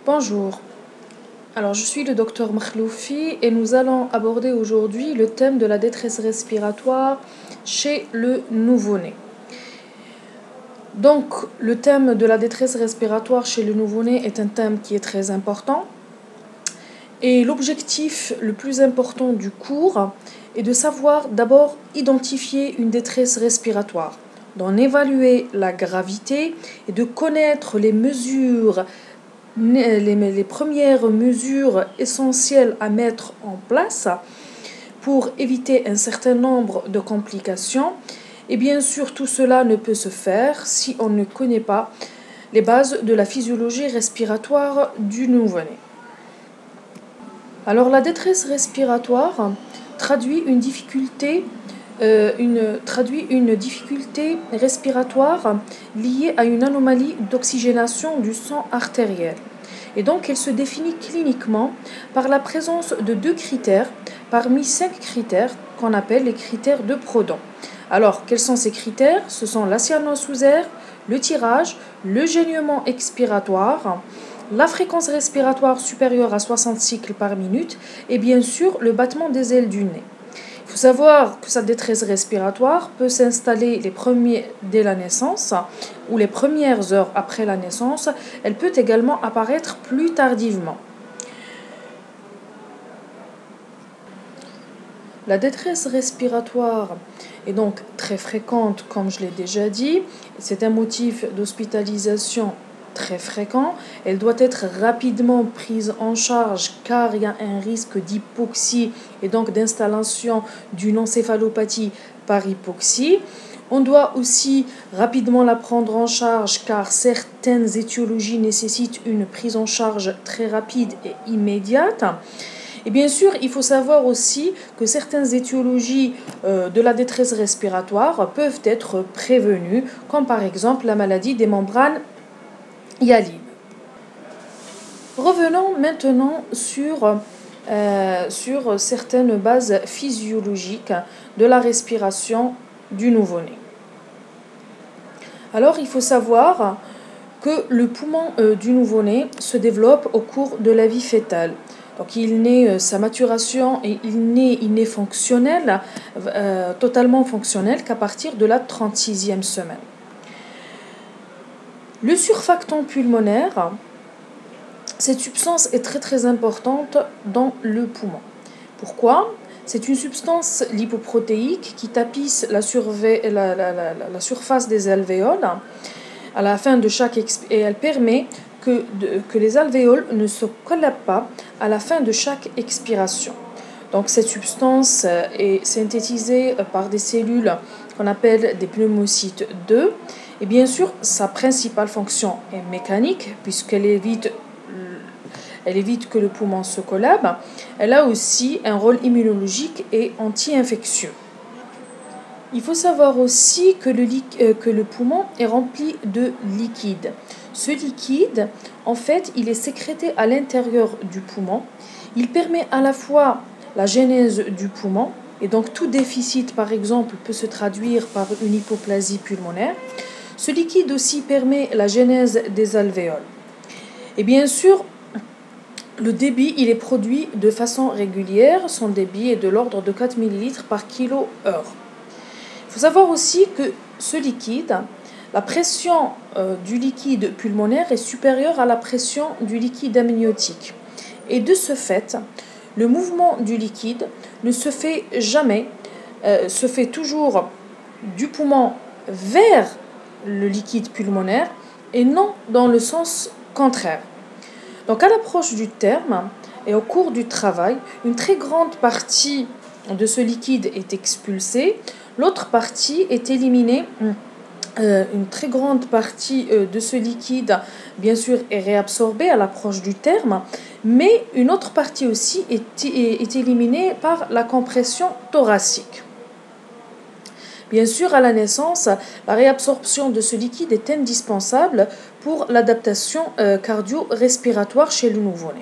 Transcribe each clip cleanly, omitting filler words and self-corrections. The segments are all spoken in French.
Bonjour, alors je suis le docteur Makhloufi et nous allons aborder aujourd'hui le thème de la détresse respiratoire chez le nouveau-né. Donc le thème de la détresse respiratoire chez le nouveau-né est un thème qui est très important et l'objectif le plus important du cours est de savoir d'abord identifier une détresse respiratoire, d'en évaluer la gravité et de connaître les premières mesures essentielles à mettre en place pour éviter un certain nombre de complications. Et bien sûr, tout cela ne peut se faire si on ne connaît pas les bases de la physiologie respiratoire du nouveau-né. Alors la détresse respiratoire traduit une difficulté respiratoire liée à une anomalie d'oxygénation du sang artériel. Et donc, elle se définit cliniquement par la présence de 2 critères parmi 5 critères qu'on appelle les critères de Proudhon. Alors, quels sont ces critères? Ce sont la cyanose sous air, le tirage, le gênement expiratoire, la fréquence respiratoire supérieure à 60 cycles par minute et bien sûr le battement des ailes du nez. Il faut savoir que cette détresse respiratoire peut s'installer dès la naissance ou les premières heures après la naissance. Elle peut également apparaître plus tardivement. La détresse respiratoire est donc très fréquente, comme je l'ai déjà dit. C'est un motif d'hospitalisation très fréquent. Elle doit être rapidement prise en charge car il y a un risque d'hypoxie et donc d'installation d'une encéphalopathie par hypoxie. On doit aussi rapidement la prendre en charge car certaines étiologies nécessitent une prise en charge très rapide et immédiate. Et bien sûr, il faut savoir aussi que certaines étiologies de la détresse respiratoire peuvent être prévenues, comme par exemple la maladie des membranes hyalines. Revenons maintenant sur certaines bases physiologiques de la respiration du nouveau-né. Alors, il faut savoir que le poumon du nouveau-né se développe au cours de la vie fœtale. Donc, il naît sa maturation et il naît fonctionnel, totalement fonctionnel qu'à partir de la 36e semaine. Le surfactant pulmonaire, cette substance est très très importante dans le poumon. Pourquoi? C'est une substance lipoprotéique qui tapisse la surface des alvéoles à la fin de chaque et elle permet que les alvéoles ne se collapent pas à la fin de chaque expiration. Donc cette substance est synthétisée par des cellules qu'on appelle des pneumocytes 2. Et bien sûr, sa principale fonction est mécanique, puisqu'elle évite que le poumon se collabe. Elle a aussi un rôle immunologique et anti-infectieux. Il faut savoir aussi que le poumon est rempli de liquide. Ce liquide, en fait, il est sécrété à l'intérieur du poumon. Il permet à la fois la genèse du poumon, et donc tout déficit, par exemple, peut se traduire par une hypoplasie pulmonaire. Ce liquide aussi permet la genèse des alvéoles. Et bien sûr, le débit, il est produit de façon régulière. Son débit est de l'ordre de 4 ml par kilo/heure. Il faut savoir aussi que ce liquide, la pression du liquide pulmonaire est supérieure à la pression du liquide amniotique. Et de ce fait, le mouvement du liquide ne se fait jamais, se fait toujours du poumon vers le liquide pulmonaire et non dans le sens contraire. Donc à l'approche du terme et au cours du travail, une très grande partie de ce liquide est expulsée, l'autre partie est éliminée. Une très grande partie de ce liquide, bien sûr, est réabsorbée à l'approche du terme, mais une autre partie aussi est éliminée par la compression thoracique. Bien sûr, à la naissance, la réabsorption de ce liquide est indispensable pour l'adaptation cardio-respiratoire chez le nouveau-né.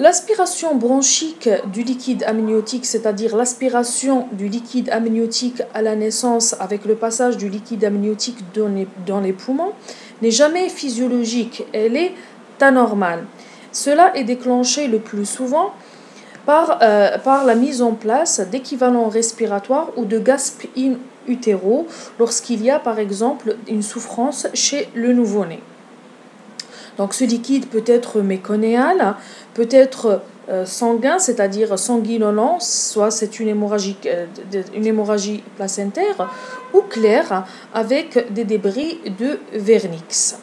l'aspiration bronchique du liquide amniotique, c'est-à-dire l'aspiration du liquide amniotique à la naissance avec le passage du liquide amniotique dans les poumons, n'est jamais physiologique, elle est anormale. Cela est déclenché le plus souvent par la mise en place d'équivalents respiratoires ou de gaspes in utero lorsqu'il y a par exemple une souffrance chez le nouveau-né. Donc ce liquide peut être méconéal, peut être sanguin, c'est-à-dire sanguinolent, soit c'est une hémorragie placentaire, ou claire avec des débris de vernix.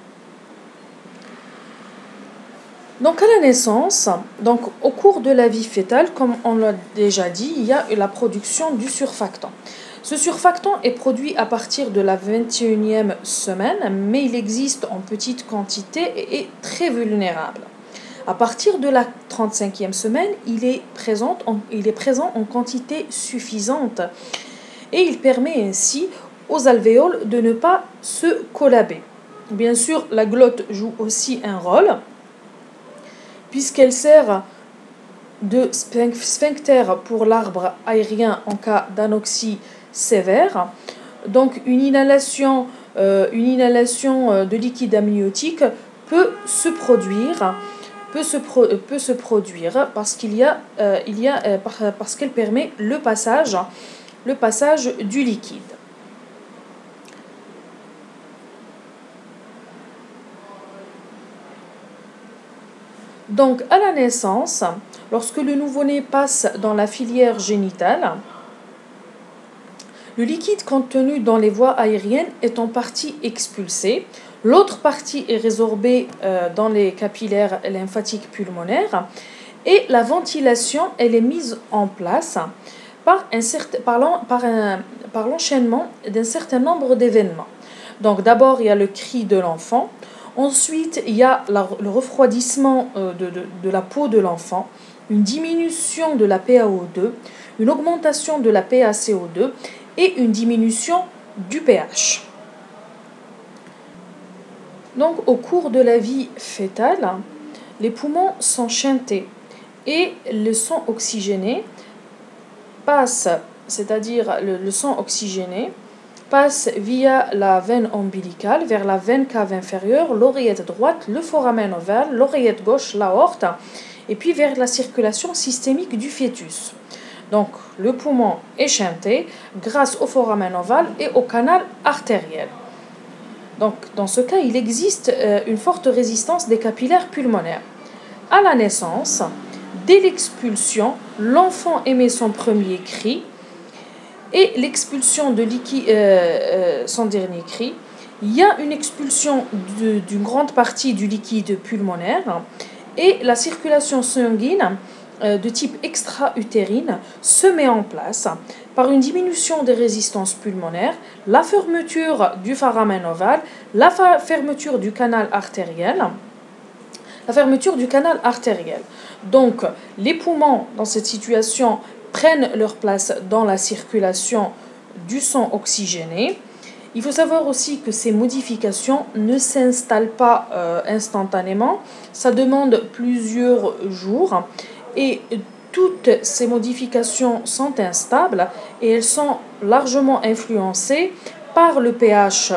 Donc à la naissance, donc au cours de la vie fœtale, comme on l'a déjà dit, il y a la production du surfactant. Ce surfactant est produit à partir de la 21e semaine, mais il existe en petite quantité et est très vulnérable. À partir de la 35e semaine, il est présent en quantité suffisante et il permet ainsi aux alvéoles de ne pas se collaber. Bien sûr, la glotte joue aussi un rôle, puisqu'elle sert de sphincter pour l'arbre aérien en cas d'anoxie sévère. Donc une inhalation de liquide amniotique peut se produire parce qu'elle permet le passage du liquide. Donc, à la naissance, lorsque le nouveau-né passe dans la filière génitale, le liquide contenu dans les voies aériennes est en partie expulsé. L'autre partie est résorbée dans les capillaires lymphatiques pulmonaires et la ventilation elle est mise en place par l'enchaînement d'un certain nombre d'événements. Donc d'abord, il y a le cri de l'enfant. Ensuite, il y a le refroidissement de la peau de l'enfant, une diminution de la PaO2, une augmentation de la PaCO2 et une diminution du pH. Donc, au cours de la vie fœtale, les poumons sont shuntés et le sang oxygéné passe, c'est-à-dire le sang oxygéné, passe via la veine ombilicale vers la veine cave inférieure, l'oreillette droite, le foramen ovale, l'oreillette gauche, l'aorte, et puis vers la circulation systémique du fœtus. Donc, le poumon est shunté grâce au foramen ovale et au canal artériel. Donc, dans ce cas, il existe une forte résistance des capillaires pulmonaires. À la naissance, dès l'expulsion, l'enfant émet son premier cri et l'expulsion de liquide, son dernier cri. Il y a une expulsion d'une grande partie du liquide pulmonaire et la circulation sanguine de type extra-utérine se met en place par une diminution des résistances pulmonaires, la fermeture du foramen ovale, la fermeture du canal artériel. Donc, les poumons, dans cette situation, prennent leur place dans la circulation du sang oxygéné. Il faut savoir aussi que ces modifications ne s'installent pas instantanément, ça demande plusieurs jours et toutes ces modifications sont instables et elles sont largement influencées par le pH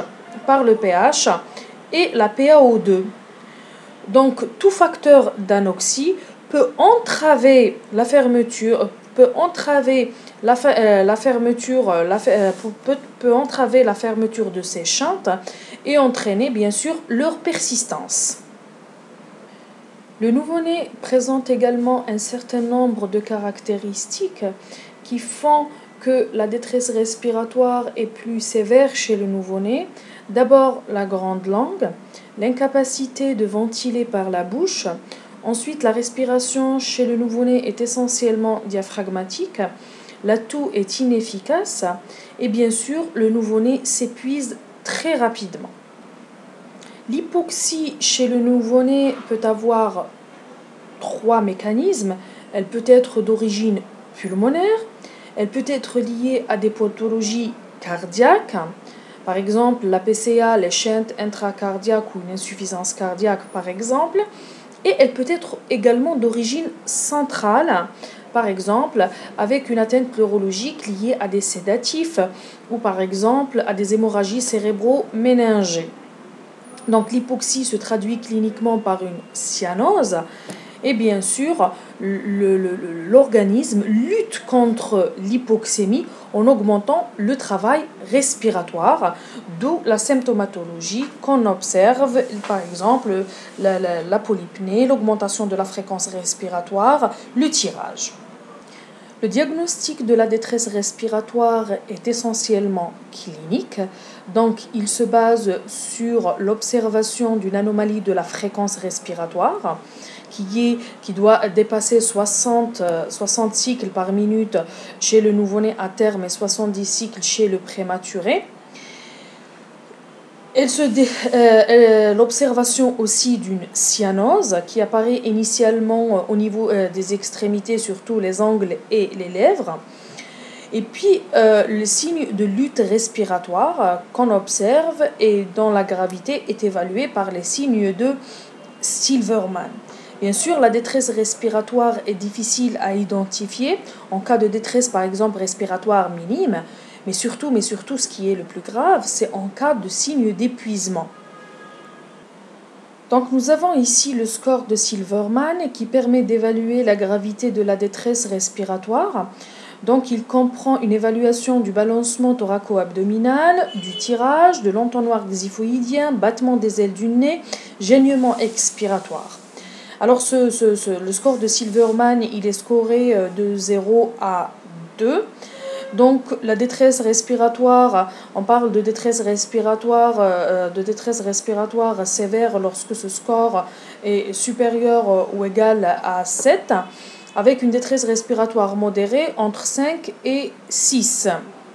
et la PaO2. Donc tout facteur d'anoxie peut entraver la fermeture de ces shunts et entraîner bien sûr leur persistance. Le nouveau-né présente également un certain nombre de caractéristiques qui font que la détresse respiratoire est plus sévère chez le nouveau-né. D'abord la grande langue, l'incapacité de ventiler par la bouche. Ensuite, la respiration chez le nouveau-né est essentiellement diaphragmatique, la toux est inefficace et bien sûr, le nouveau-né s'épuise très rapidement. L'hypoxie chez le nouveau-né peut avoir 3 mécanismes. Elle peut être d'origine pulmonaire, elle peut être liée à des pathologies cardiaques, par exemple la PCA, les shunts intracardiaques ou une insuffisance cardiaque par exemple. et elle peut être également d'origine centrale, par exemple avec une atteinte neurologique liée à des sédatifs ou par exemple à des hémorragies cérébro-méningées. Donc l'hypoxie se traduit cliniquement par une cyanose et bien sûr l'organisme lutte contre l'hypoxémie en augmentant le travail respiratoire, d'où la symptomatologie qu'on observe, par exemple la polypnée, l'augmentation de la fréquence respiratoire, le tirage. Le diagnostic de la détresse respiratoire est essentiellement clinique, donc il se base sur l'observation d'une anomalie de la fréquence respiratoire qui doit dépasser 60 cycles par minute chez le nouveau-né à terme et 70 cycles chez le prématuré. L'observation aussi d'une cyanose qui apparaît initialement au niveau des extrémités, surtout les angles et les lèvres. Et puis le signe de lutte respiratoire qu'on observe et dont la gravité est évaluée par les signes de Silverman. Bien sûr, la détresse respiratoire est difficile à identifier en cas de détresse par exemple respiratoire minime. Mais surtout, ce qui est le plus grave, c'est en cas de signe d'épuisement. Donc nous avons ici le score de Silverman qui permet d'évaluer la gravité de la détresse respiratoire. Donc il comprend une évaluation du balancement thoraco-abdominal, du tirage, de l'entonnoir xiphoïdien, battement des ailes du nez, gênement expiratoire. Alors le score de Silverman, il est scoré de 0 à 2. Donc la détresse respiratoire, on parle de détresse respiratoire sévère lorsque ce score est supérieur ou égal à 7, avec une détresse respiratoire modérée entre 5 et 6.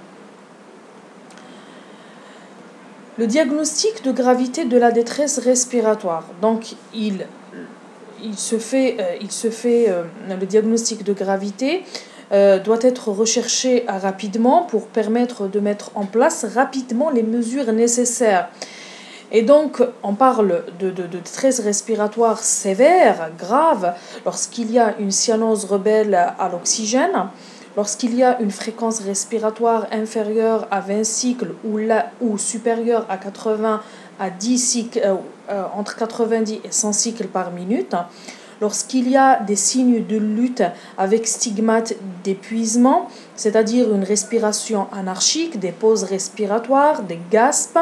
Le diagnostic de gravité de la détresse respiratoire, donc le diagnostic de gravité doit être recherché rapidement pour permettre de mettre en place rapidement les mesures nécessaires. Et donc, on parle de détresse respiratoire sévère, grave, lorsqu'il y a une cyanose rebelle à l'oxygène, lorsqu'il y a une fréquence respiratoire inférieure à 20 cycles ou supérieure à 80 à 10 cycles, entre 90 et 100 cycles par minute, lorsqu'il y a des signes de lutte avec stigmates d'épuisement, c'est-à-dire une respiration anarchique, des pauses respiratoires, des gaspes,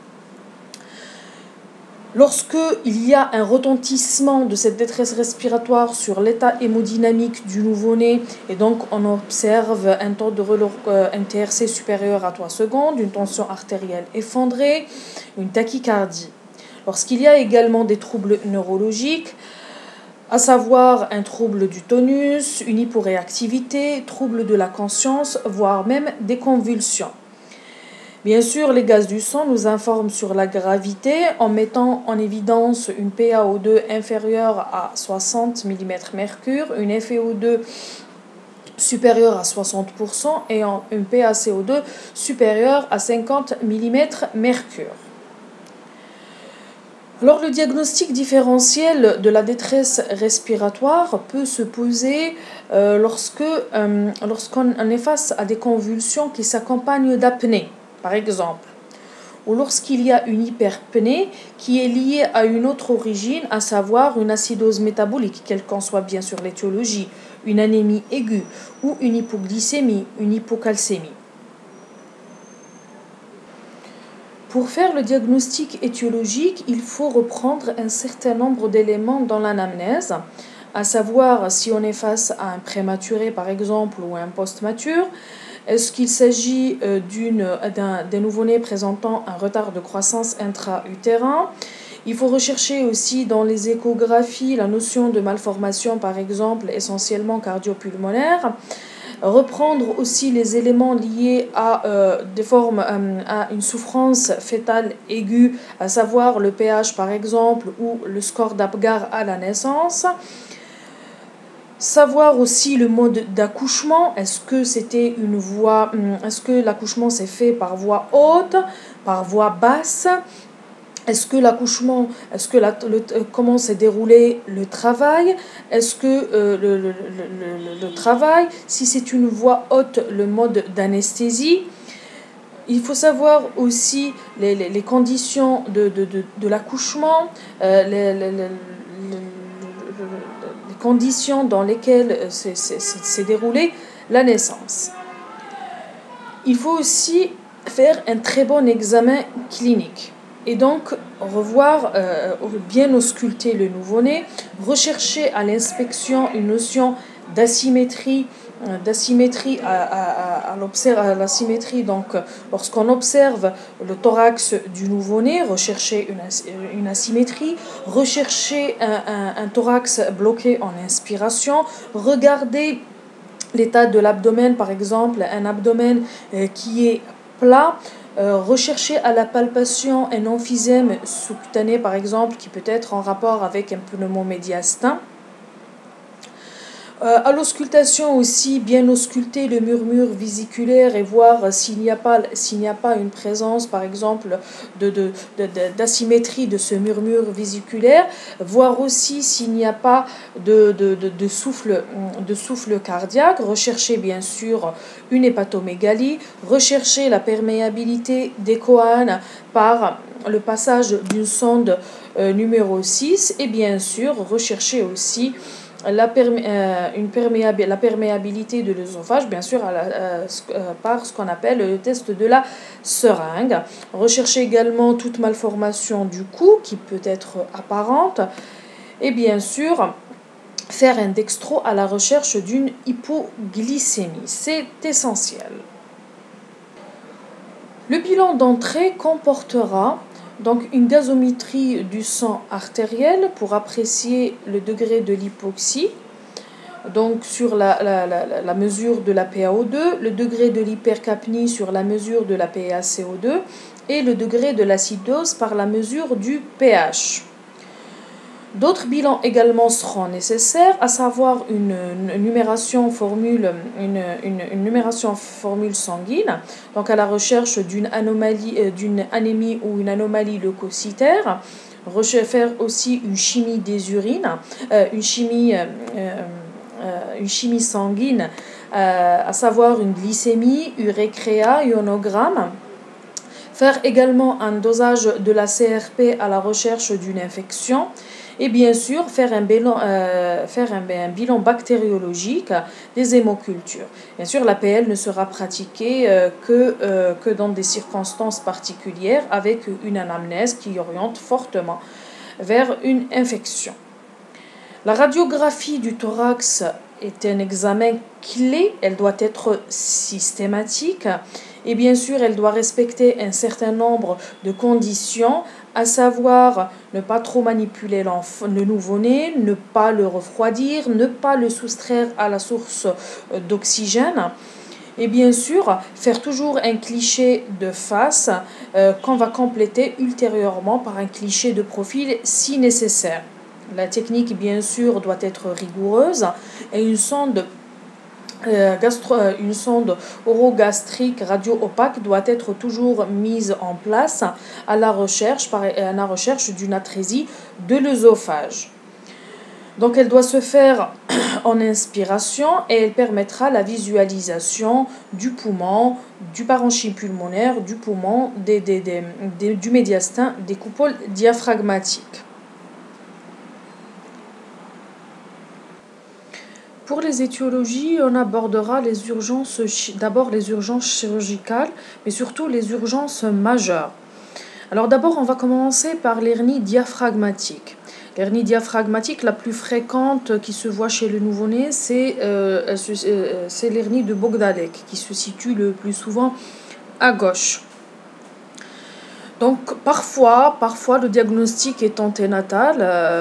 lorsqu'il y a un retentissement de cette détresse respiratoire sur l'état hémodynamique du nouveau-né et donc on observe un taux de TRC supérieur à 3 secondes, une tension artérielle effondrée, une tachycardie. Lorsqu'il y a également des troubles neurologiques, à savoir un trouble du tonus, une hyporéactivité, trouble de la conscience, voire même des convulsions. Bien sûr, les gaz du sang nous informent sur la gravité en mettant en évidence une PaO2 inférieure à 60 mmHg, une FeO2 supérieure à 60% et une PaCO2 supérieure à 50 mmHg. Alors, le diagnostic différentiel de la détresse respiratoire peut se poser lorsqu'on est face à des convulsions qui s'accompagnent d'apnée, par exemple, ou lorsqu'il y a une hyperpnée qui est liée à une autre origine, à savoir une acidose métabolique, quelle qu'en soit bien sûr l'étiologie, une anémie aiguë ou une hypoglycémie, une hypocalcémie. Pour faire le diagnostic étiologique, il faut reprendre un certain nombre d'éléments dans l'anamnèse, à savoir si on est face à un prématuré par exemple ou à un post-mature, est-ce qu'il s'agit d'un nouveau-né présentant un retard de croissance intra-utérin. Il faut rechercher aussi dans les échographies la notion de malformation par exemple essentiellement cardiopulmonaire. Reprendre aussi les éléments liés à une souffrance fœtale aiguë, à savoir le pH par exemple ou le score d'Apgar à la naissance. Savoir aussi le mode d'accouchement, est-ce que l'accouchement s'est fait par voie haute, par voie basse, est-ce que l'accouchement, comment s'est déroulé le travail, est-ce que le travail, si c'est une voie haute, le mode d'anesthésie. Il faut savoir aussi les conditions de l'accouchement, les conditions dans lesquelles s'est déroulée la naissance. Il faut aussi faire un très bon examen clinique et donc revoir, bien ausculter le nouveau-né, rechercher à l'inspection une notion d'asymétrie, à l'asymétrie, donc lorsqu'on observe le thorax du nouveau-né, rechercher une asymétrie, rechercher un thorax bloqué en inspiration, regarder l'état de l'abdomen, par exemple, un abdomen qui est plat, rechercher à la palpation un emphysème sous-cutané, par exemple, qui peut être en rapport avec un pneumomédiastin. À l'auscultation aussi, bien ausculter le murmure vésiculaire et voir s'il n'y a pas une présence, par exemple, d'asymétrie de ce murmure vésiculaire, voir aussi s'il n'y a pas de souffle cardiaque, rechercher bien sûr une hépatomégalie, rechercher la perméabilité des coânes par le passage d'une sonde numéro 6 et bien sûr rechercher aussi la perméabilité de l'œsophage, bien sûr, par ce qu'on appelle le test de la seringue. Rechercher également toute malformation du cou qui peut être apparente. Et bien sûr, faire un dextro à la recherche d'une hypoglycémie. C'est essentiel. Le bilan d'entrée comportera donc une gazométrie du sang artériel pour apprécier le degré de l'hypoxie, donc sur la mesure de la PaO2, le degré de l'hypercapnie sur la mesure de la PaCO2 et le degré de l'acidose par la mesure du pH. D'autres bilans également seront nécessaires, à savoir une numération formule sanguine, donc à la recherche d'une anémie ou une anomalie leucocytaire, faire aussi une chimie des urines, une chimie sanguine, à savoir une glycémie, urécréa, ionogramme. Faire également un dosage de la CRP à la recherche d'une infection. Et bien sûr, faire un bilan bactériologique des hémocultures. Bien sûr, l'APL ne sera pratiquée que dans des circonstances particulières avec une anamnèse qui oriente fortement vers une infection. La radiographie du thorax est un examen clé, elle doit être systématique et bien sûr elle doit respecter un certain nombre de conditions, à savoir ne pas trop manipuler le nouveau-né, ne pas le refroidir, ne pas le soustraire à la source d'oxygène. Et bien sûr, faire toujours un cliché de face qu'on va compléter ultérieurement par un cliché de profil si nécessaire. La technique, bien sûr, doit être rigoureuse et une sonde orogastrique radio-opaque doit être toujours mise en place à la recherche d'une atrésie de l'œsophage. Donc elle doit se faire en inspiration et elle permettra la visualisation du poumon, du parenchyme pulmonaire, du poumon, du médiastin, des coupoles diaphragmatiques. Pour les étiologies, on abordera d'abord les urgences chirurgicales, mais surtout les urgences majeures. Alors d'abord, on va commencer par l'hernie diaphragmatique. L'hernie diaphragmatique la plus fréquente qui se voit chez le nouveau-né, c'est l'hernie de Bogdalek, qui se situe le plus souvent à gauche. Donc parfois le diagnostic est anténatal,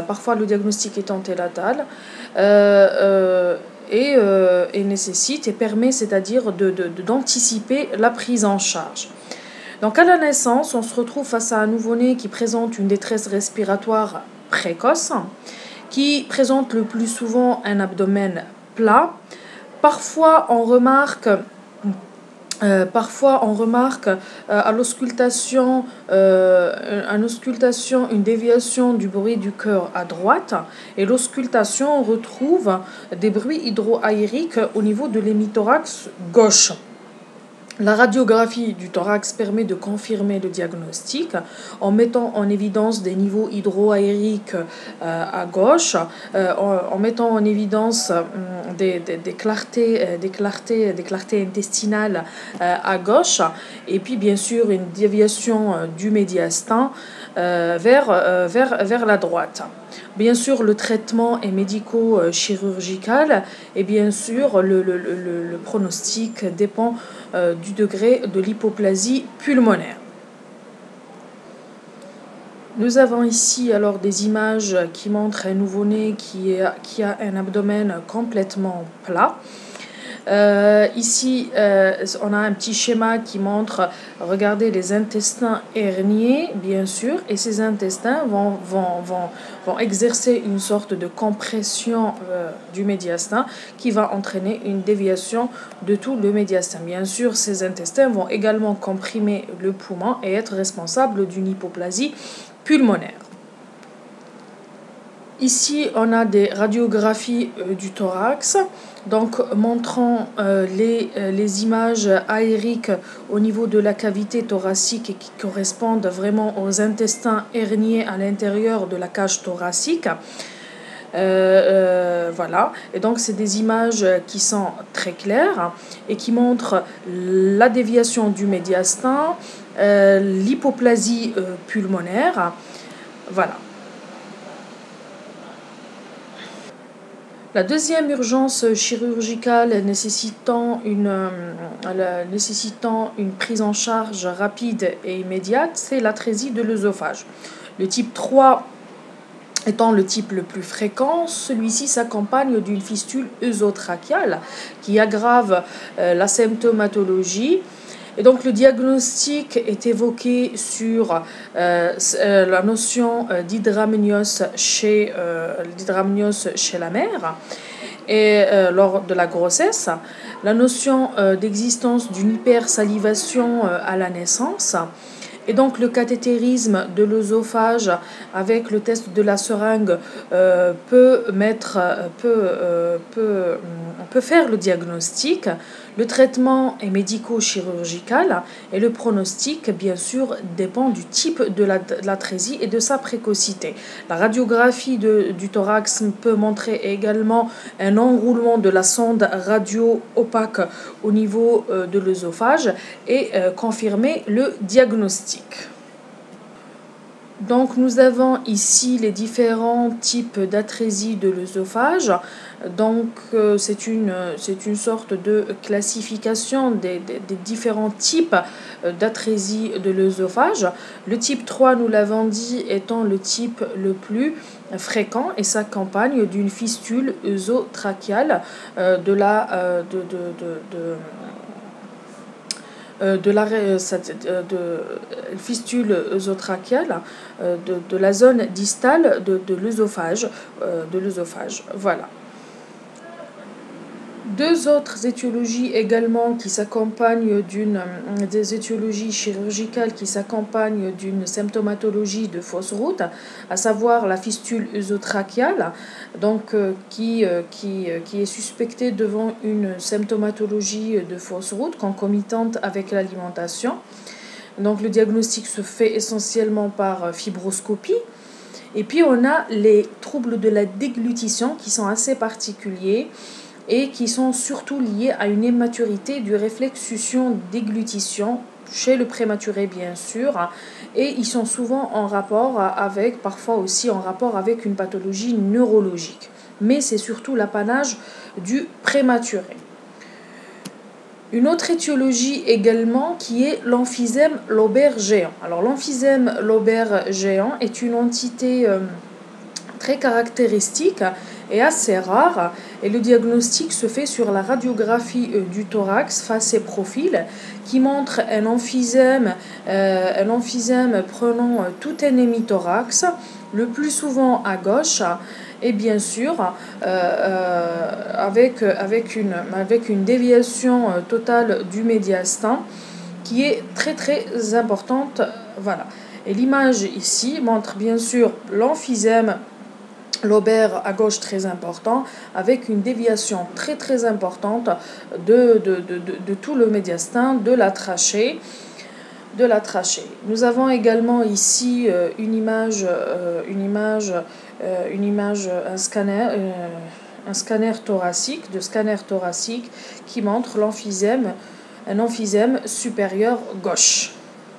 et nécessite et permet, c'est-à-dire d'anticiper la prise en charge. Donc à la naissance, on se retrouve face à un nouveau-né qui présente une détresse respiratoire précoce, qui présente le plus souvent un abdomen plat. Parfois, on remarque Parfois, on remarque à l'auscultation, une déviation du bruit du cœur à droite, et l'auscultation on retrouve des bruits hydroaériques au niveau de l'hémithorax gauche. La radiographie du thorax permet de confirmer le diagnostic en mettant en évidence des niveaux hydroaériques à gauche, en mettant en évidence des clartés intestinales à gauche, et puis bien sûr une déviation du médiastin vers la droite. Bien sûr, le traitement est médico-chirurgical et bien sûr, le pronostic dépend du degré de l'hypoplasie pulmonaire. Nous avons ici alors des images qui montrent un nouveau-né qui a un abdomen complètement plat. Ici, on a un petit schéma qui montre, regardez, les intestins herniés, bien sûr, et ces intestins vont exercer une sorte de compression du médiastin qui va entraîner une déviation de tout le médiastin. Bien sûr, ces intestins vont également comprimer le poumon et être responsables d'une hypoplasie pulmonaire. Ici, on a des radiographies du thorax, donc montrant les images aériques au niveau de la cavité thoracique et qui correspondent vraiment aux intestins herniés à l'intérieur de la cage thoracique. Voilà, et donc c'est des images qui sont très claires et qui montrent la déviation du médiastin, l'hypoplasie pulmonaire. Voilà. La deuxième urgence chirurgicale nécessitant une prise en charge rapide et immédiate, c'est l'atrésie de l'œsophage. Le type 3 étant le type le plus fréquent, celui-ci s'accompagne d'une fistule œsotrachiale qui aggrave la symptomatologie. Et donc le diagnostic est évoqué sur la notion d'hydramnios chez la mère et lors de la grossesse, la notion d'existence d'une hypersalivation à la naissance. Et donc le cathétérisme de l'œsophage avec le test de la seringue peut faire le diagnostic. Le traitement est médico-chirurgical et le pronostic, bien sûr, dépend du type de l'atrésie et de sa précocité. La radiographie du thorax peut montrer également un enroulement de la sonde radio-opaque au niveau de l'œsophage et confirmer le diagnostic. Donc nous avons ici les différents types d'atrésie de l'œsophage. Donc c'est une sorte de classification des différents types d'atrésie de l'œsophage. Le type 3, nous l'avons dit, étant le type le plus fréquent et s'accompagne d'une fistule œsotrachiale de fistule œsotrachiale de la zone distale de l'œsophage. Voilà. Deux autres étiologies également qui s'accompagnent des étiologies chirurgicales qui s'accompagnent d'une symptomatologie de fausse route, à savoir la fistule œsotrachiale, donc qui est suspectée devant une symptomatologie de fausse route concomitante avec l'alimentation. Donc le diagnostic se fait essentiellement par fibroscopie. Et puis on a les troubles de la déglutition qui sont assez particuliers et qui sont surtout liés à une immaturité du réflexe succion-déglutition chez le prématuré bien sûr, et ils sont souvent parfois aussi en rapport avec une pathologie neurologique, mais c'est surtout l'apanage du prématuré. Une autre étiologie également qui est l'emphysème lobaire géant. Alors l'emphysème lobaire géant est une entité très caractéristique et assez rare, et le diagnostic se fait sur la radiographie du thorax face et profil qui montre un emphysème prenant tout un hémithorax, le plus souvent à gauche, et bien sûr avec une déviation totale du médiastin qui est très très importante. Voilà. Et l'image ici montre bien sûr l'emphysème lobaire à gauche très important, avec une déviation très très importante de tout le médiastin, de la trachée. Nous avons également ici un scanner thoracique, qui montre un emphysème supérieur gauche.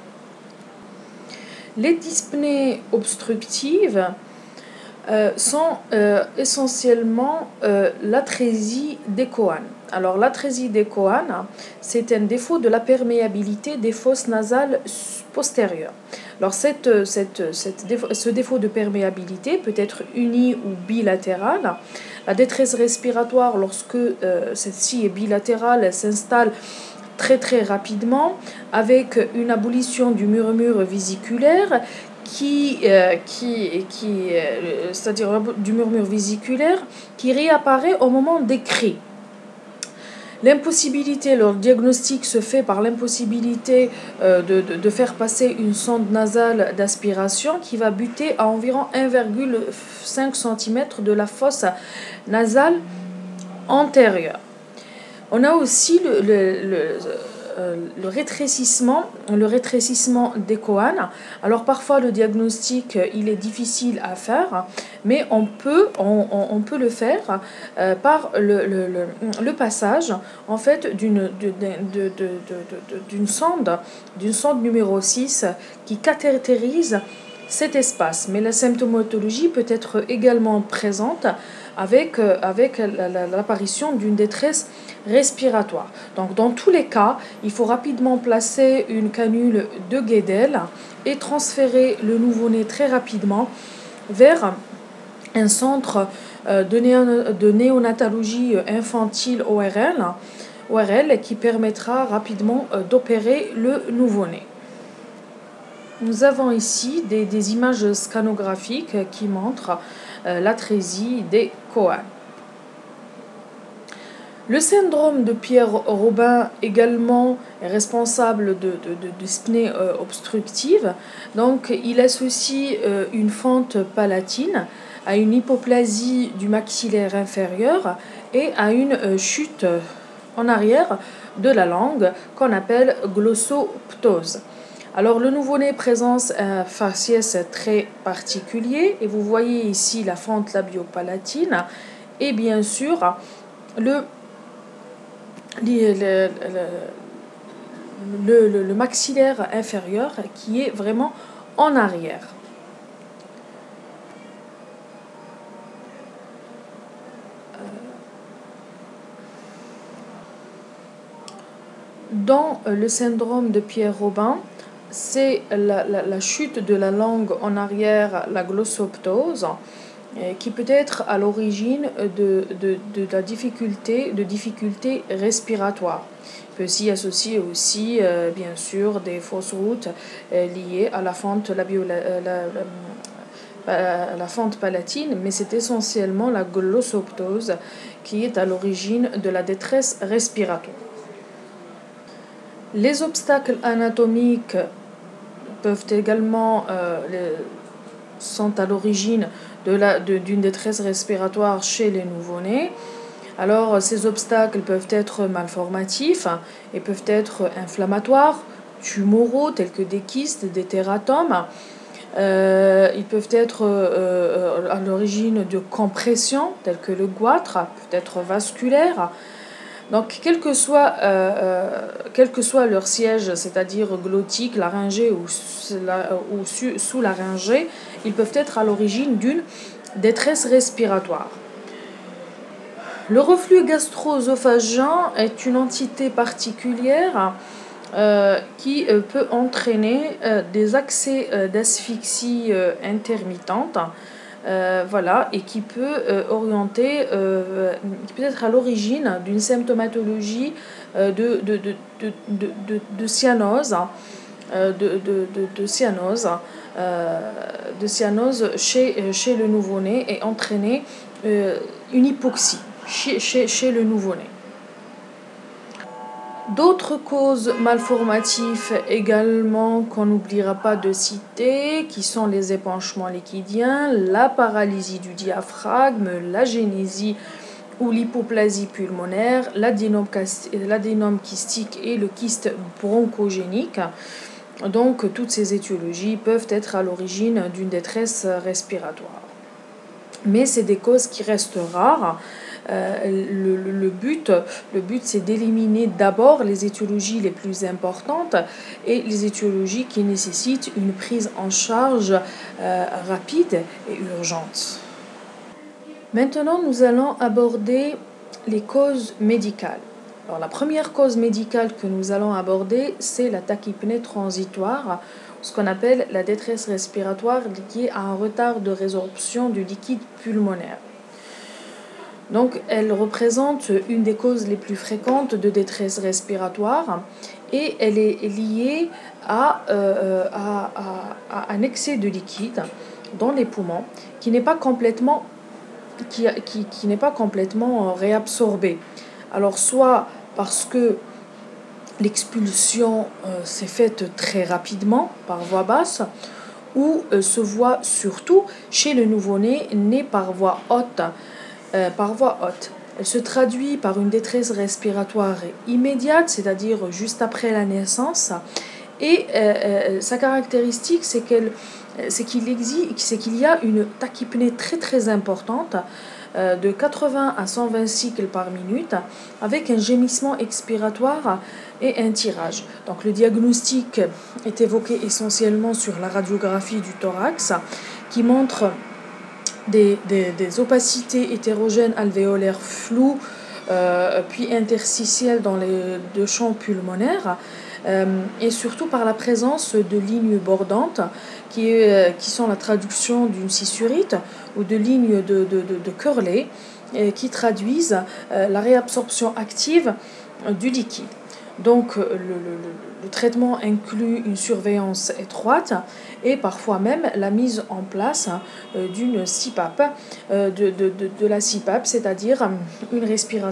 Les dyspnées obstructives sont essentiellement l'atrésie des Cohen. Alors l'atrésie des Cohen, c'est un défaut de la perméabilité des fosses nasales postérieures. Alors ce défaut de perméabilité peut être uni ou bilatéral. La détresse respiratoire, lorsque celle-ci est bilatérale, elle s'installe très très rapidement avec une abolition du murmure vésiculaire c'est-à-dire du murmure vésiculaire qui réapparaît au moment des cris. L'impossibilité, le diagnostic se fait par l'impossibilité de faire passer une sonde nasale d'aspiration qui va buter à environ 1,5 cm de la fosse nasale antérieure. On a aussi le rétrécissement des Cohen. Alors parfois le diagnostic il est difficile à faire, mais on peut le faire par le passage en fait d'une sonde numéro 6 qui caractérise cet espace. Mais la symptomatologie peut être également présente avec l'apparition d'une détresse respiratoire. Donc dans tous les cas, il faut rapidement placer une canule de Guedel et transférer le nouveau-né très rapidement vers un centre de néonatologie infantile ORL qui permettra rapidement d'opérer le nouveau-né. Nous avons ici des images scanographiques qui montrent l'atrésie des Cohen. Le syndrome de Pierre-Robin également est responsable de dyspnée obstructive. Donc, il associe une fente palatine à une hypoplasie du maxillaire inférieur et à une chute en arrière de la langue qu'on appelle glossoptose. Alors le nouveau-né présente un faciès très particulier et vous voyez ici la fente labiopalatine et bien sûr le maxillaire inférieur qui est vraiment en arrière. Dans le syndrome de Pierre-Robin, c'est la chute de la langue en arrière, la glossoptose, qui peut être à l'origine de la difficulté respiratoire. Il peut s'y associer aussi, bien sûr, des fausses routes liées à la fente la fente palatine, mais c'est essentiellement la glossoptose qui est à l'origine de la détresse respiratoire. Les obstacles anatomiques peuvent également sont à l'origine d'une détresse respiratoire chez les nouveau-nés. Alors, ces obstacles peuvent être malformatifs et peuvent être inflammatoires, tumoraux, tels que des kystes, des tératomes. Ils peuvent être à l'origine de compressions, telles que le goitre, peut être vasculaire. Donc, quel que soit leur siège, c'est-à-dire glottique, laryngé ou sous-laryngé, ils peuvent être à l'origine d'une détresse respiratoire. Le reflux gastro-œsophagien est une entité particulière qui peut entraîner des accès d'asphyxie intermittente. Voilà, et qui peut qui peut être à l'origine d'une symptomatologie de cyanose de cyanose, chez le nouveau-né et entraîner une hypoxie chez le nouveau-né. D'autres causes malformatives également qu'on n'oubliera pas de citer, qui sont les épanchements liquidiens, la paralysie du diaphragme, l'agénésie ou l'hypoplasie pulmonaire, l'adénome kystique et le kyste bronchogénique. Donc, toutes ces étiologies peuvent être à l'origine d'une détresse respiratoire. Mais c'est des causes qui restent rares. Le but, c'est d'éliminer d'abord les étiologies les plus importantes et les étiologies qui nécessitent une prise en charge rapide et urgente. Maintenant, nous allons aborder les causes médicales. Alors, la première cause médicale que nous allons aborder, c'est la tachypnée transitoire, ce qu'on appelle la détresse respiratoire liée à un retard de résorption du liquide pulmonaire. Donc, elle représente une des causes les plus fréquentes de détresse respiratoire et elle est liée à un excès de liquide dans les poumons qui n'est pas complètement réabsorbé. Alors, soit parce que l'expulsion s'est faite très rapidement par voie basse, ou se voit surtout chez le nouveau-né né par voie haute. Elle se traduit par une détresse respiratoire immédiate, c'est-à-dire juste après la naissance. Et sa caractéristique, c'est qu'il y a une tachypnée très très importante de 80 à 120 cycles par minute, avec un gémissement expiratoire et un tirage. Donc le diagnostic est évoqué essentiellement sur la radiographie du thorax, qui montre des opacités hétérogènes alvéolaires floues, puis interstitielles dans les deux champs pulmonaires, et surtout par la présence de lignes bordantes qui sont la traduction d'une scissurite ou de lignes de Curley qui traduisent la réabsorption active du liquide. Donc le traitement inclut une surveillance étroite et parfois même la mise en place d'une CPAP, de la CPAP, c'est-à-dire une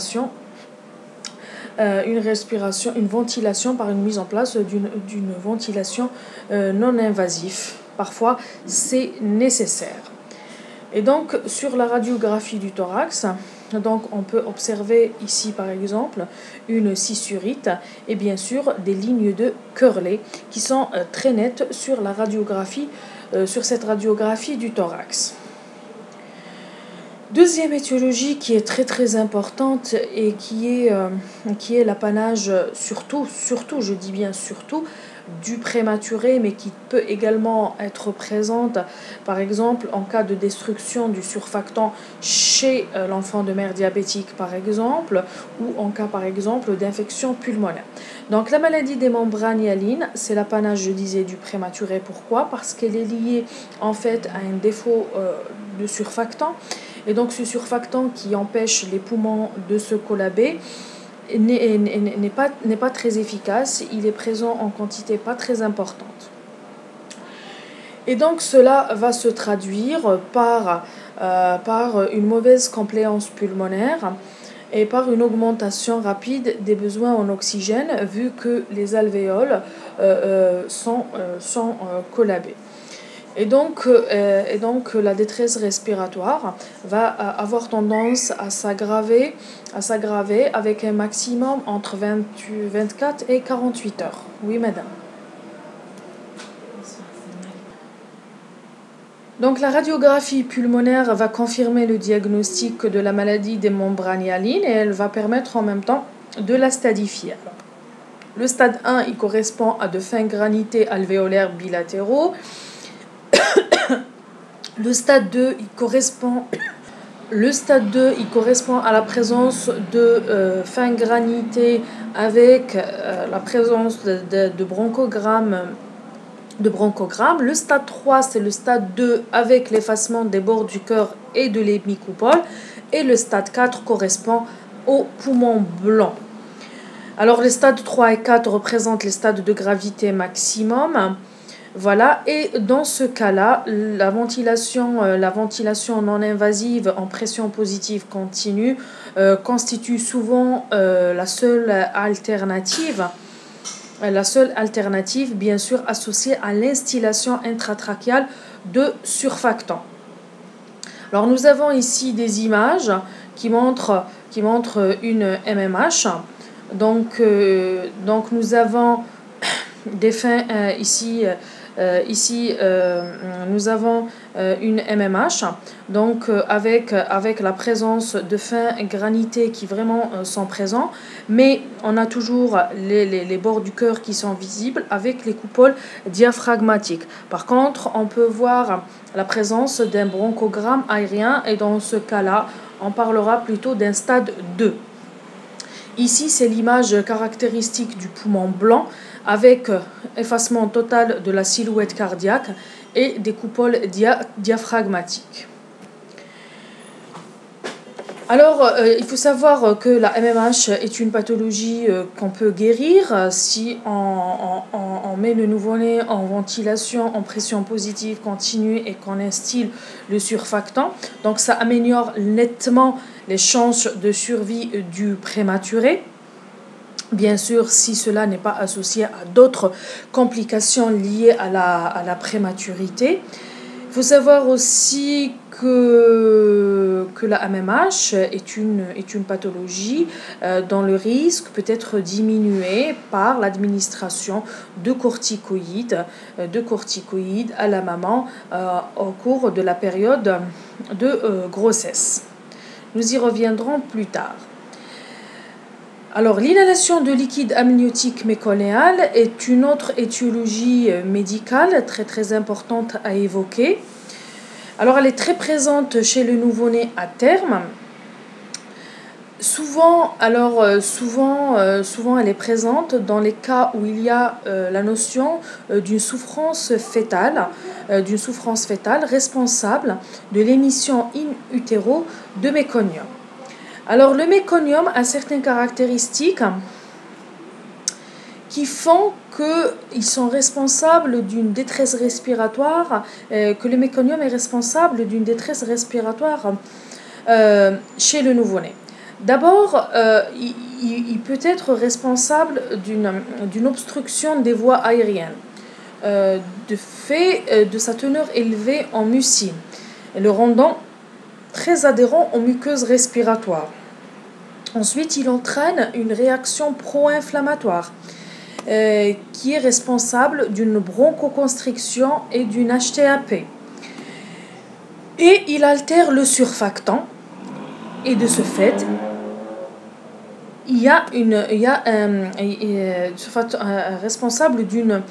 ventilation par une mise en place d'une ventilation non invasive. Parfois, c'est nécessaire. Et donc, sur la radiographie du thorax, donc on peut observer ici, par exemple, une scissurite et bien sûr des lignes de Curley qui sont très nettes sur cette radiographie du thorax. Deuxième étiologie qui est très très importante et qui est l'apanage surtout, je dis bien surtout, du prématuré, mais qui peut également être présente, par exemple, en cas de destruction du surfactant chez l'enfant de mère diabétique, par exemple, ou en cas, par exemple, d'infection pulmonaire. Donc, la maladie des membranes hyalines, c'est l'apanage, je disais, du prématuré. Pourquoi ? Parce qu'elle est liée, en fait, à un défaut de surfactant. Et donc, ce surfactant qui empêche les poumons de se collaber n'est pas très efficace, il est présent en quantité pas très importante. Et donc cela va se traduire par une mauvaise compléance pulmonaire et par une augmentation rapide des besoins en oxygène vu que les alvéoles sont collabées. Et donc la détresse respiratoire va avoir tendance à s'aggraver avec un maximum entre 24 et 48 heures. Oui, madame. Donc la radiographie pulmonaire va confirmer le diagnostic de la maladie des membranes hyalines et elle va permettre en même temps de la stadifier. Alors, le stade 1, il correspond à de fins granités alvéolaires bilatéraux. Le stade 2, il correspond à la présence de fins granitées avec la présence de bronchogramme. Le stade 3, c'est le stade 2 avec l'effacement des bords du cœur et de l'hémicoupole. Et le stade 4 correspond au poumon blanc. Alors les stades 3 et 4 représentent les stades de gravité maximum. Voilà, et dans ce cas-là, la ventilation non invasive en pression positive continue constitue souvent la seule alternative. La seule alternative, bien sûr, associée à l'instillation intratrachéale de surfactants. Alors nous avons ici des images qui montrent une MMH. Donc nous avons des fins ici, nous avons une MMH, donc avec la présence de fins granitées qui vraiment sont présents, mais on a toujours les bords du cœur qui sont visibles avec les coupoles diaphragmatiques. Par contre, on peut voir la présence d'un bronchogramme aérien et dans ce cas-là, on parlera plutôt d'un stade 2. Ici, c'est l'image caractéristique du poumon blanc avec effacement total de la silhouette cardiaque et des coupoles diaphragmatiques. Alors, il faut savoir que la MMH est une pathologie qu'on peut guérir si on met le nouveau-né en ventilation, en pression positive continue et qu'on instille le surfactant. Donc, ça améliore nettement les chances de survie du prématuré. Bien sûr, si cela n'est pas associé à d'autres complications liées à la prématurité. Il faut savoir aussi que la MMH est une pathologie dont le risque peut être diminué par l'administration de corticoïdes à la maman au cours de la période de grossesse. Nous y reviendrons plus tard. Alors, l'inhalation de liquide amniotique méconéal est une autre étiologie médicale très très importante à évoquer. Alors, elle est très présente chez le nouveau-né à terme. Souvent, elle est présente dans les cas où il y a la notion d'une souffrance fétale responsable de l'émission in utero de méconium. Alors, le méconium a certaines caractéristiques qui font qu'ils sont responsables d'une détresse respiratoire, que le méconium est responsable d'une détresse respiratoire chez le nouveau-né. D'abord, il peut être responsable d'une obstruction des voies aériennes, de fait de sa teneur élevée en mucine, et le rendant très adhérent aux muqueuses respiratoires. Ensuite, il entraîne une réaction pro-inflammatoire qui est responsable d'une bronchoconstriction et d'une HTAP. Et il altère le surfactant et de ce fait, il y a responsable d'une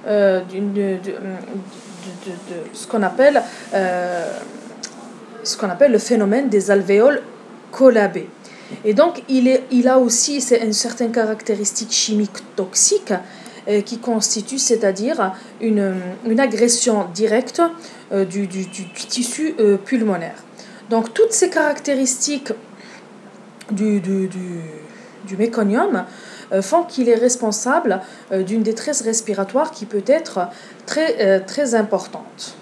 ce qu'on appelle le phénomène des alvéoles collabées. Et donc, il a aussi une certaine caractéristique chimique toxique qui constitue, c'est-à-dire une agression directe du tissu pulmonaire. Donc, toutes ces caractéristiques du méconium font qu'il est responsable d'une détresse respiratoire qui peut être très, très importante.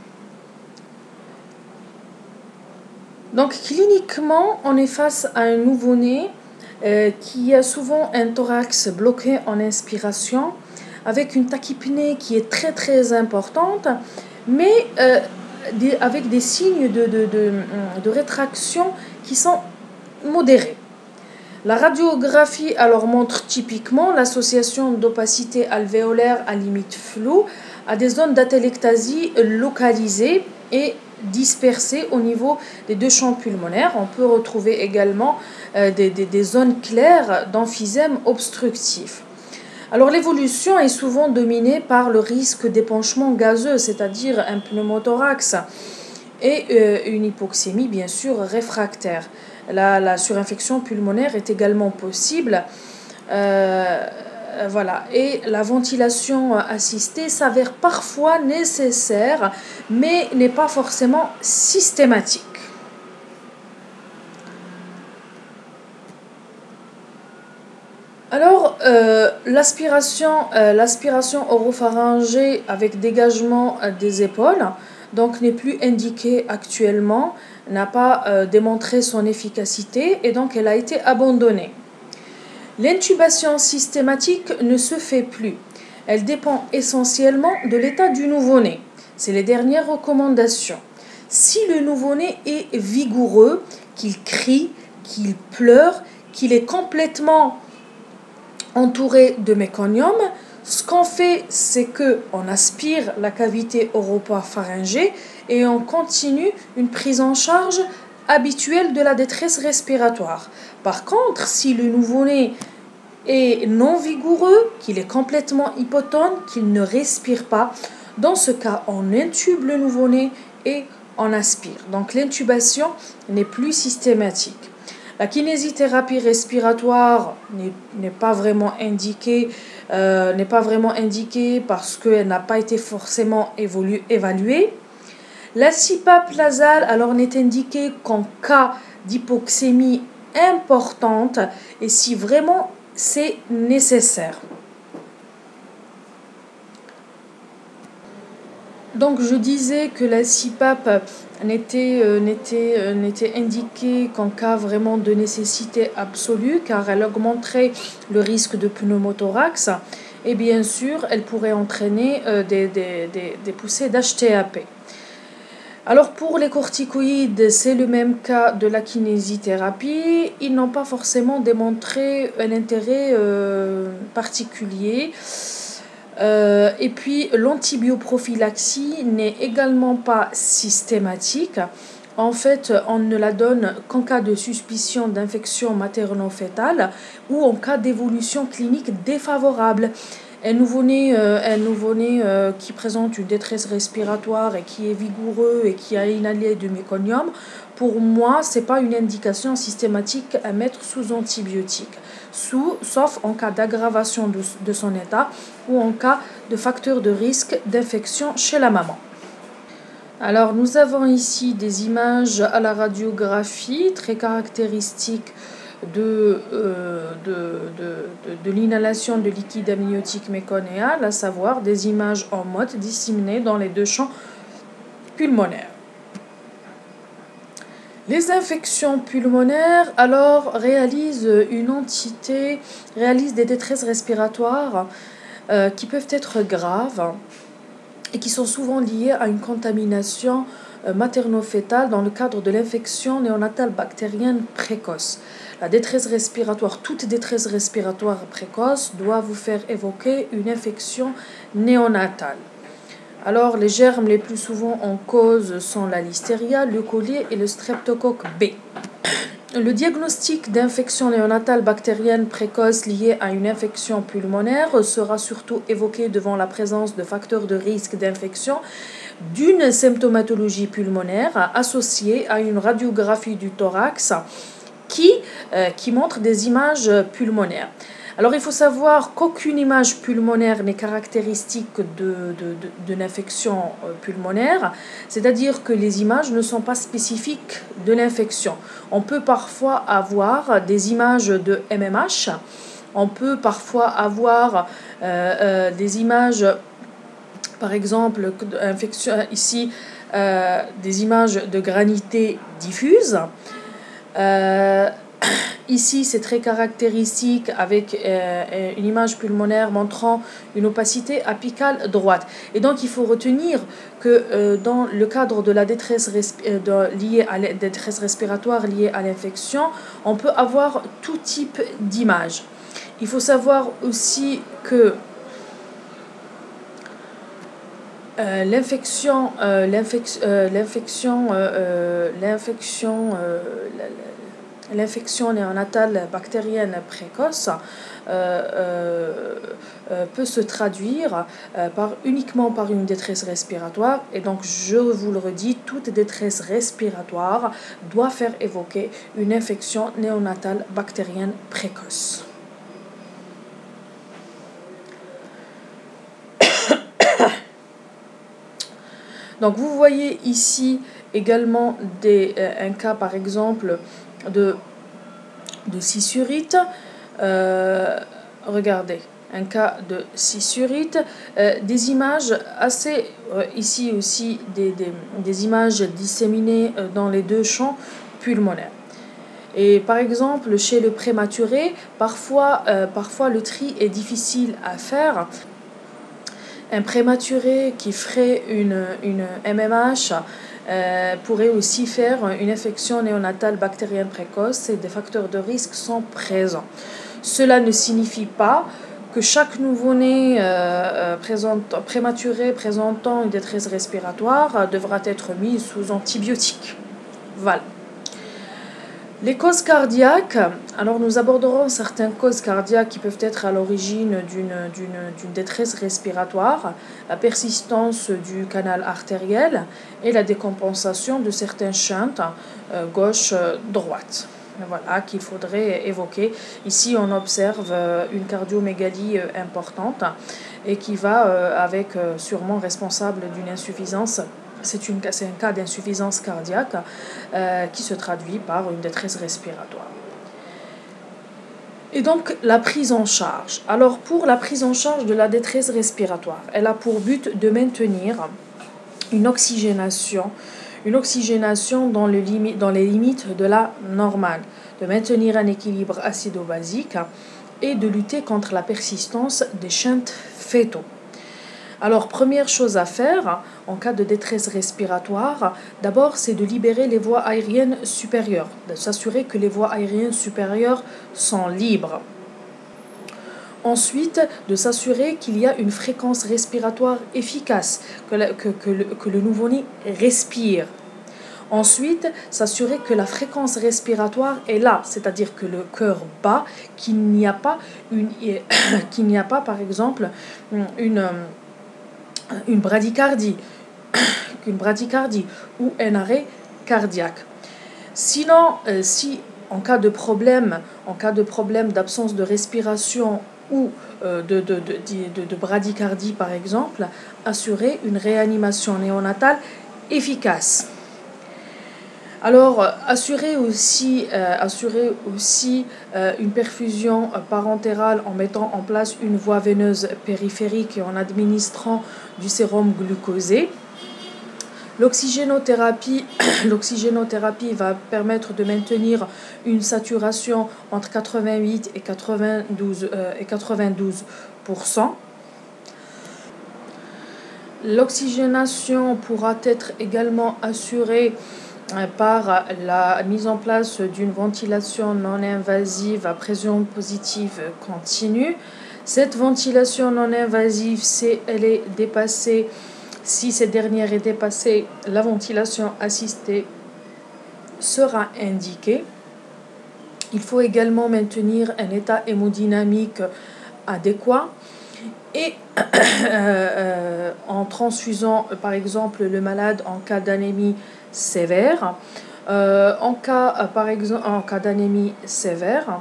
Donc, cliniquement, on est face à un nouveau-né qui a souvent un thorax bloqué en inspiration, avec une tachypnée qui est très très importante, mais avec des signes de rétraction qui sont modérés. La radiographie alors montre typiquement l'association d'opacité alvéolaire à limite floue à des zones d'atelectasie localisées et dispersées au niveau des deux champs pulmonaires. On peut retrouver également des zones claires d'emphysème obstructif. Alors l'évolution est souvent dominée par le risque d'épanchement gazeux, c'est-à-dire un pneumothorax et une hypoxémie bien sûr réfractaire. La surinfection pulmonaire est également possible. Voilà. Et la ventilation assistée s'avère parfois nécessaire, mais n'est pas forcément systématique. Alors, l'aspiration oropharyngée avec dégagement des épaules donc n'est plus indiquée actuellement, n'a pas démontré son efficacité et donc elle a été abandonnée. L'intubation systématique ne se fait plus. Elle dépend essentiellement de l'état du nouveau-né. C'est les dernières recommandations. Si le nouveau-né est vigoureux, qu'il crie, qu'il pleure, qu'il est complètement entouré de méconium, ce qu'on fait, c'est qu'on aspire la cavité oropharyngée et on continue une prise en charge habituelle de la détresse respiratoire. Par contre, si le nouveau-né est non vigoureux, qu'il est complètement hypotone, qu'il ne respire pas, dans ce cas, on intube le nouveau-né et on aspire. Donc l'intubation n'est plus systématique. La kinésithérapie respiratoire n'est pas vraiment indiquée, parce qu'elle n'a pas été forcément évaluée. La CPAP nasale alors n'est indiquée qu'en cas d'hypoxémie importante et si vraiment c'est nécessaire. Donc je disais que la CPAP n'était indiquée qu'en cas vraiment de nécessité absolue car elle augmenterait le risque de pneumothorax et bien sûr elle pourrait entraîner des poussées d'HTAP. Alors pour les corticoïdes, c'est le même cas de la kinésithérapie. Ils n'ont pas forcément démontré un intérêt particulier. Et puis l'antibioprophylaxie n'est également pas systématique. En fait, on ne la donne qu'en cas de suspicion d'infection materno-fœtale ou en cas d'évolution clinique défavorable. Un nouveau-né qui présente une détresse respiratoire et qui est vigoureux et qui a inhalé du méconium, pour moi, ce n'est pas une indication systématique à mettre sous antibiotiques, sauf en cas d'aggravation de son état ou en cas de facteur de risque d'infection chez la maman. Alors, nous avons ici des images à la radiographie très caractéristiques de l'inhalation de liquide amniotique méconéal, à savoir des images en mode disséminées dans les deux champs pulmonaires. Les infections pulmonaires alors réalisent des détresses respiratoires qui peuvent être graves et qui sont souvent liées à une contamination materno-fœtale dans le cadre de l'infection néonatale bactérienne précoce. La détresse respiratoire, toute détresse respiratoire précoce doit vous faire évoquer une infection néonatale. Alors, les germes les plus souvent en cause sont la listeria, le collier et le streptocoque B. Le diagnostic d'infection néonatale bactérienne précoce liée à une infection pulmonaire sera surtout évoqué devant la présence de facteurs de risque d'infection d'une symptomatologie pulmonaire associée à une radiographie du thorax qui montre des images pulmonaires. Alors, il faut savoir qu'aucune image pulmonaire n'est caractéristique d'une infection pulmonaire, c'est-à-dire que les images ne sont pas spécifiques de l'infection. On peut parfois avoir des images de MMH, on peut parfois avoir des images, par exemple, ici, des images de granité diffuse. Ici, c'est très caractéristique avec une image pulmonaire montrant une opacité apicale droite. Et donc, il faut retenir que dans le cadre de la détresse liée à la détresse respiratoire liée à l'infection, on peut avoir tout type d'image. Il faut savoir aussi que l'infection néonatale bactérienne précoce peut se traduire uniquement par une détresse respiratoire. Et donc, je vous le redis, toute détresse respiratoire doit faire évoquer une infection néonatale bactérienne précoce. Donc, vous voyez ici également un cas, par exemple, de scissurite. regardez, un cas de scissurite, des images assez, ici aussi des images disséminées dans les deux champs pulmonaires. Et par exemple, chez le prématuré, parfois le tri est difficile à faire. Un prématuré qui ferait une MMH pourrait aussi faire une infection néonatale bactérienne précoce et des facteurs de risque sont présents. Cela ne signifie pas que chaque nouveau-né prématuré présentant une détresse respiratoire devra être mis sous antibiotiques. Voilà. Les causes cardiaques, alors nous aborderons certaines causes cardiaques qui peuvent être à l'origine d'une détresse respiratoire, la persistance du canal artériel et la décompensation de certains shunts gauche-droite. Voilà, qu'il faudrait évoquer. Ici, on observe une cardiomégalie importante et qui va avec sûrement responsable d'une insuffisance. C'est un cas d'insuffisance cardiaque qui se traduit par une détresse respiratoire. Et donc, la prise en charge. Alors, pour la prise en charge de la détresse respiratoire, elle a pour but de maintenir une oxygénation dans les limites de la normale, de maintenir un équilibre acido-basique et de lutter contre la persistance des shunts fœtaux. Alors, première chose à faire en cas de détresse respiratoire, d'abord, c'est de libérer les voies aériennes supérieures, de s'assurer que les voies aériennes supérieures sont libres. Ensuite, de s'assurer qu'il y a une fréquence respiratoire efficace, que le nouveau-né respire. Ensuite, s'assurer que la fréquence respiratoire est là, c'est-à-dire que le cœur bat, qu'il n'y a pas, par exemple, une bradycardie ou un arrêt cardiaque. Sinon, si en cas de problème d'absence de respiration ou de bradycardie par exemple, assurer une réanimation néonatale efficace. Alors, assurer aussi une perfusion parentérale en mettant en place une voie veineuse périphérique et en administrant du sérum glucosé. L'oxygénothérapie va permettre de maintenir une saturation entre 88 et 92%. L'oxygénation pourra être également assurée par la mise en place d'une ventilation non invasive à pression positive continue. Cette ventilation non invasive, si cette dernière est dépassée, la ventilation assistée sera indiquée. Il faut également maintenir un état hémodynamique adéquat et en transfusant par exemple le malade en cas d'anémie sévère. En cas d'anémie sévère,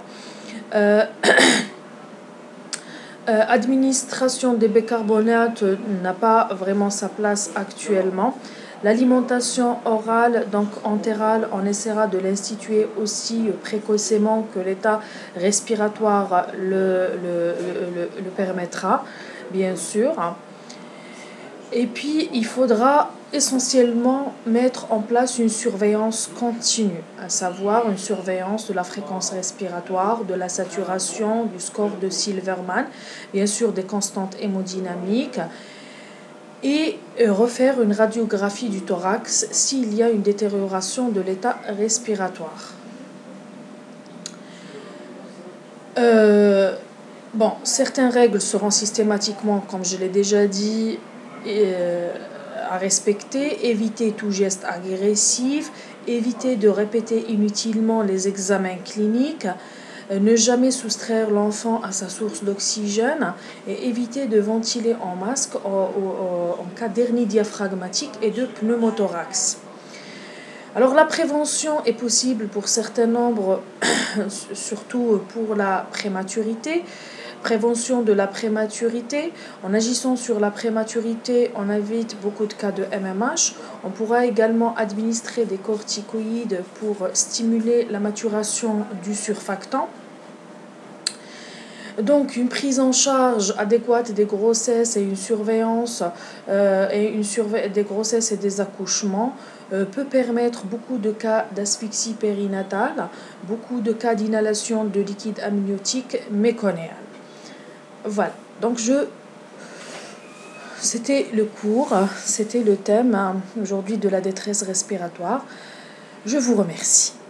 administration des bicarbonate n'a pas vraiment sa place actuellement. L'alimentation orale, donc entérale, on essaiera de l'instituer aussi précocement que l'état respiratoire le permettra, bien sûr. Et puis, il faudra essentiellement mettre en place une surveillance continue, à savoir une surveillance de la fréquence respiratoire, de la saturation, du score de Silverman, bien sûr des constantes hémodynamiques, et refaire une radiographie du thorax s'il y a une détérioration de l'état respiratoire. Certaines règles seront systématiquement, comme je l'ai déjà dit, à respecter, éviter tout geste agressif, éviter de répéter inutilement les examens cliniques, ne jamais soustraire l'enfant à sa source d'oxygène et éviter de ventiler en masque en cas d'hernie diaphragmatique et de pneumothorax. Alors la prévention est possible pour certains nombres, surtout pour la prématurité. Prévention de la prématurité. En agissant sur la prématurité, on évite beaucoup de cas de MMH. On pourra également administrer des corticoïdes pour stimuler la maturation du surfactant. Donc, une prise en charge adéquate des grossesses et une surveillance des grossesses et des accouchements peut permettre beaucoup de cas d'asphyxie périnatale, beaucoup de cas d'inhalation de liquide amniotique méconéal. Voilà. Donc, c'était le cours, c'était le thème aujourd'hui de la détresse respiratoire. Je vous remercie.